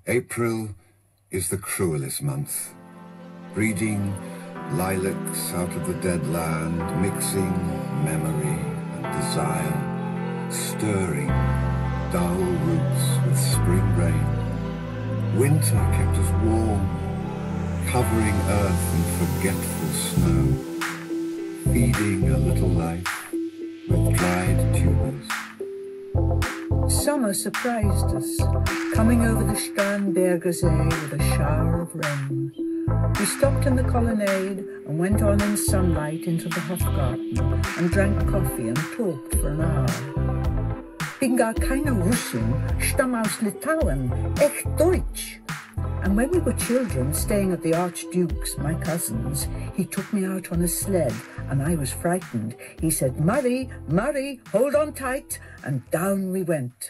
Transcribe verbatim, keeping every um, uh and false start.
April is the cruelest month, breeding lilacs out of the dead land, mixing memory and desire, stirring dull roots with spring rain. Winter kept us warm, covering earth in forgetful snow, feeding a little life with dried tubers. Summer surprised us, coming over the Starnberger See with a shower of rain. We stopped in the colonnade and went on in sunlight into the Hofgarten and drank coffee and talked for an hour. Bin gar keine Russin, stamm aus Litauen, echt Deutsch. And when we were children staying at the Archduke's, my cousin's, he took me out on a sled and I was frightened. He said, "Murray, Murray, hold on tight," and down we went.